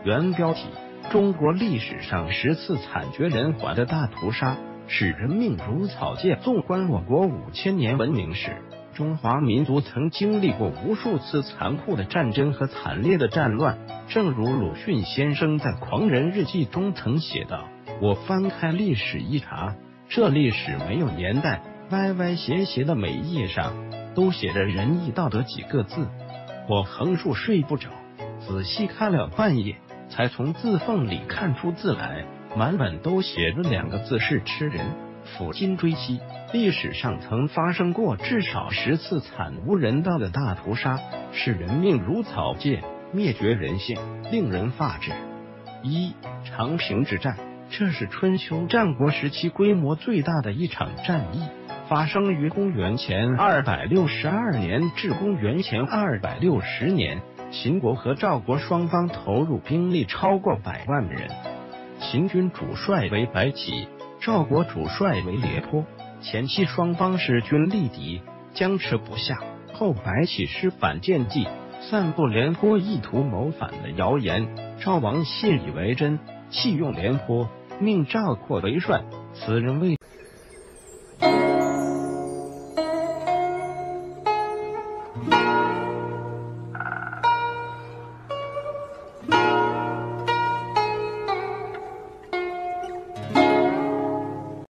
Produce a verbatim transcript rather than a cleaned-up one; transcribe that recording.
原标题：中国历史上十次惨绝人寰的大屠杀，使人命如草芥。纵观我国五千年文明史，中华民族曾经历过无数次残酷的战争和惨烈的战乱。正如鲁迅先生在《狂人日记》中曾写道：我翻开历史一查，这历史没有年代，歪歪斜斜的每一页上都写着仁义道德几个字。我横竖睡不着，仔细看了半夜，才从字缝里看出字来，满本都写着两个字：是吃人。抚今追昔，历史上曾发生过至少十次惨无人道的大屠杀，使人命如草芥，灭绝人性，令人发指。一、长平之战，这是春秋战国时期规模最大的一场战役，发生于公元前二百六十二年至公元前二百六十年。秦国和赵国双方投入兵力超过百万人，秦军主帅为白起，赵国主帅为廉颇。前期双方势均力敌，僵持不下。后白起施反间计，散布廉颇意图谋反的谣言，赵王信以为真，弃用廉颇，命赵括为帅。此人为